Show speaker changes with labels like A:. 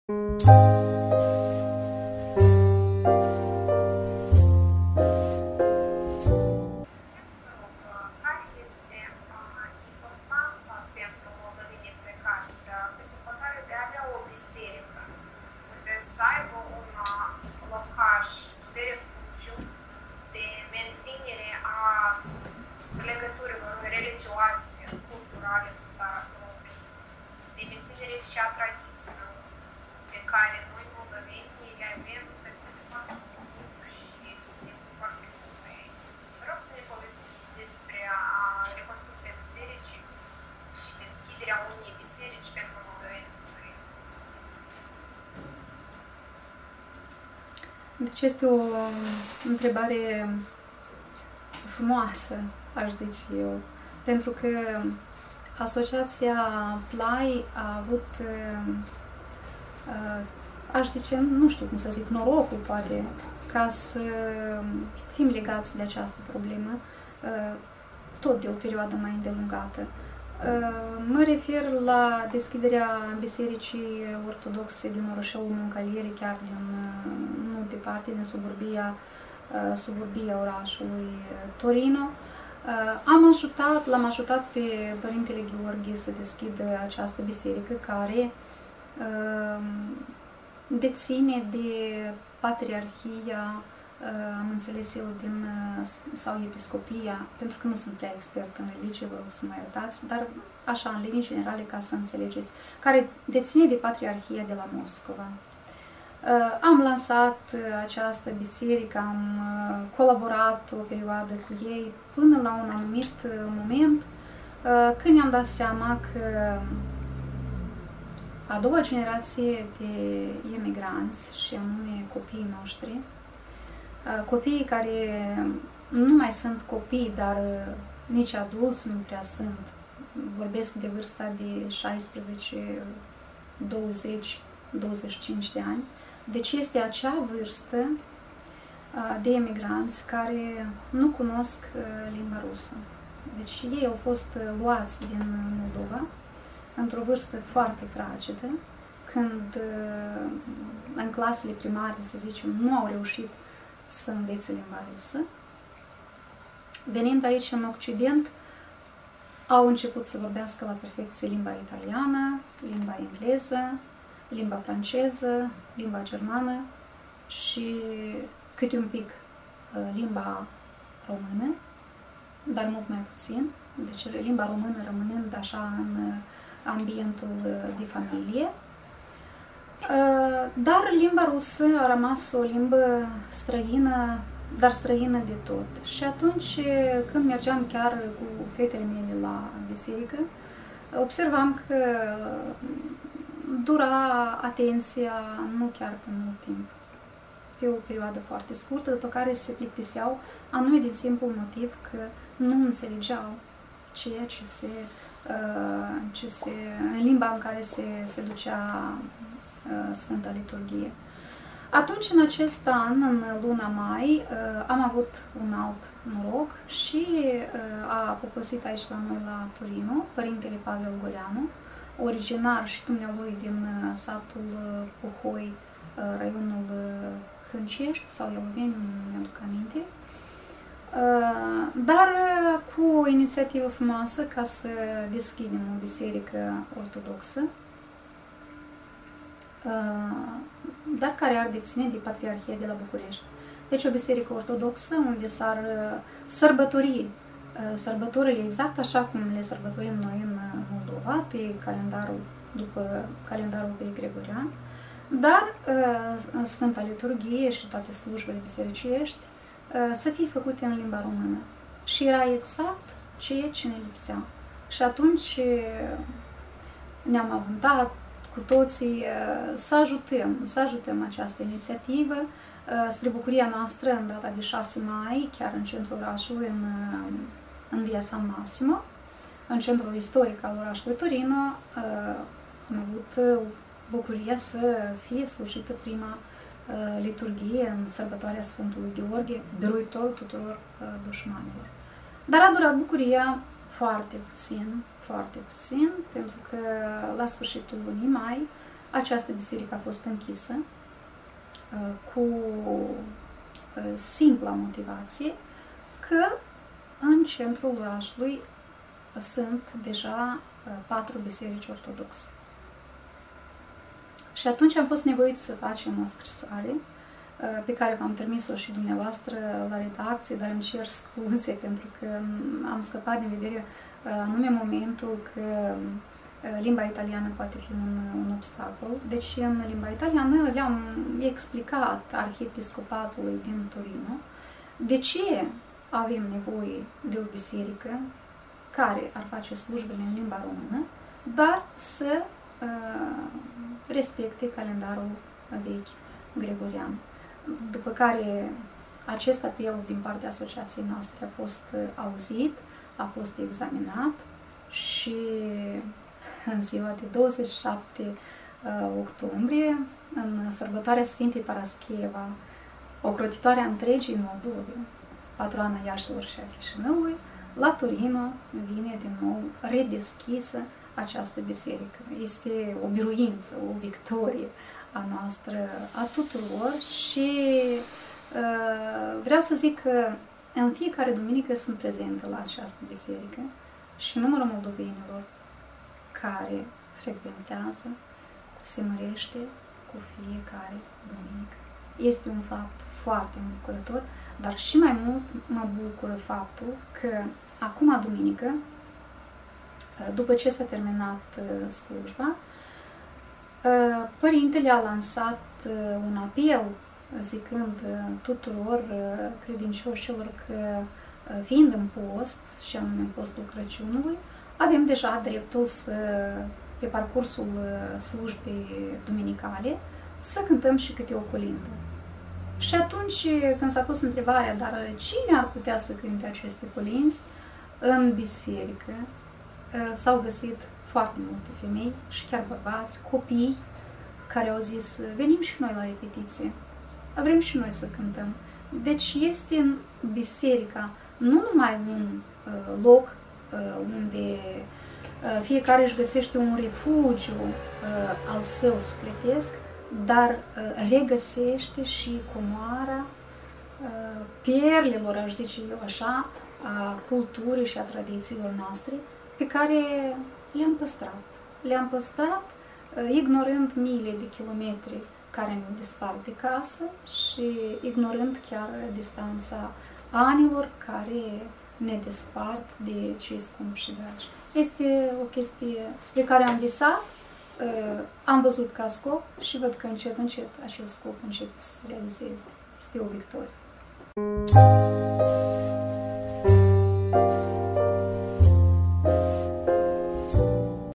A: și a tradițiilor pe care noi, moldovenii, le avem stabilite de foarte mult timp și ținem foarte mult pe ei. Vă rog să ne povestiți despre reconstrucția bisericii și deschiderea unei biserici pentru moldoveni.
B: Deci este o întrebare frumoasă, aș zice eu, pentru că Asociația Plai a avut, aș zice, nu știu cum să zic, norocul poate, ca să fim legați de această problemă, tot de o perioadă mai îndelungată. Mă refer la deschiderea Bisericii Ortodoxe din orășelul Moncalieri, chiar nu departe, din suburbia orașului Torino. L-am ajutat pe Părintele Gheorghe să deschidă această biserică care deține de Patriarhia, am înțeles eu, sau Episcopia, pentru că nu sunt prea expert în religie, vă rog să mă iertați, dar așa, în linii generale, ca să înțelegeți, care deține de Patriarhia de la Moscova. Am lansat această biserică, am colaborat o perioadă cu ei până la un anumit moment când ne-am dat seama că a doua generație de emigranți, și anume copiii noștri, copiii care nu mai sunt copii, dar nici adulți nu prea sunt, vorbesc de vârsta de 16, 20, 25 de ani. Deci este acea vârstă de emigranți care nu cunosc limba rusă. Deci ei au fost luați din Moldova într-o vârstă foarte fragedă, când în clasele primare, să zicem, nu au reușit să învețe limba rusă. Venind aici în Occident, au început să vorbească la perfecție limba italiană, limba engleză, limba franceză, limba germană și câte un pic limba română, dar mult mai puțin. Deci limba română rămânând așa în ambientul de familie. Dar limba rusă a rămas o limbă străină, dar străină de tot. Și atunci când mergeam chiar cu fetele mele la biserică, observam că dura atenția nu chiar pe mult timp, pe o perioadă foarte scurtă, după care se plictiseau, anume din simplul motiv că nu înțelegeau ceea ce în limba în care se ducea Sfânta Liturghie. Atunci, în acest an, în luna mai, am avut un alt noroc și a poposit aici la noi, la Torino, Părintele Pavel Goreanu, originar și dumnealui din satul Puhoi, raionul Hâncești sau Ioveni, nu mi-aduc aminte, dar cu o inițiativă frumoasă ca să deschidem o biserică ortodoxă, dar care ar deține de Patriarhia de la București. Deci o biserică ortodoxă unde s-ar sărbători sărbătorile exact așa cum le sărbătorim noi în Moldova, pe după calendarul gregorian, dar Sfânta Liturghie și toate slujbele bisericești să fie făcute în limba română. Și era exact ceea ce ne lipsea. Și atunci ne-am avântat cu toții să ajutăm această inițiativă spre bucuria noastră. În data de 6 mai, chiar în centrul orașului, în Via San Massimo, în centrul istoric al orașului Torino, am avut bucuria să fie slujită prima liturghie în sărbătoarea Sfântului Gheorghe, biruitorul tuturor dușmanilor. Dar a durat bucuria foarte puțin, pentru că la sfârșitul lunii mai această biserică a fost închisă cu simpla motivație că în centrul orașului sunt deja 4 biserici ortodoxe. Și atunci am fost nevoiți să facem o scrisoare pe care v-am trimis-o și dumneavoastră la redacție, dar îmi cer scuze pentru că am scăpat din vedere anume momentul că limba italiană poate fi un obstacol. Deci în limba italiană le-am explicat arhiepiscopatului din Torino de ce avem nevoie de o biserică care ar face slujbele în limba română, dar să respecte calendarul vechi gregorian. După care acest apel din partea asociației noastre a fost auzit, a fost examinat și în ziua de 27 octombrie, în sărbătoarea Sfintei Parascheva, ocrotitoarea întregii Moldove, patroana Iașilor și a Chișinăului, la Torino vine din nou redeschisă această biserică. Este o biruință, o victorie a noastră, a tuturor și vreau să zic că în fiecare duminică sunt prezentă la această biserică și numărul moldovenilor care frecventează se mărește cu fiecare duminică. Este un fapt foarte îmbucurător, dar și mai mult mă bucură faptul că acum duminică, după ce s-a terminat slujba, părintele a lansat un apel zicând tuturor credincioșilor că, fiind în post, și anume postul Crăciunului, avem deja dreptul să, pe parcursul slujbei duminicale, să cântăm și câte o colindă. Și atunci, când s-a pus întrebarea, dar cine ar putea să cânte aceste colinzi, în biserică s-au găsit foarte multe femei și chiar bărbați, copii, care au zis, venim și noi la repetiție, vrem și noi să cântăm. Deci este în biserica nu numai un loc unde fiecare își găsește un refugiu al său sufletesc, dar regăsește și comoara perlelor, aș zice eu așa, a culturii și a tradițiilor noastre, pe care le-am păstrat. Le-am păstrat ignorând miile de kilometri care ne despart de casă și ignorând chiar distanța anilor care ne despart de cei scumpi și dragi. Este o chestie spre care am visat, am văzut ca scop și văd că încet, încet acest scop începe să se realizeze. Este o victorie.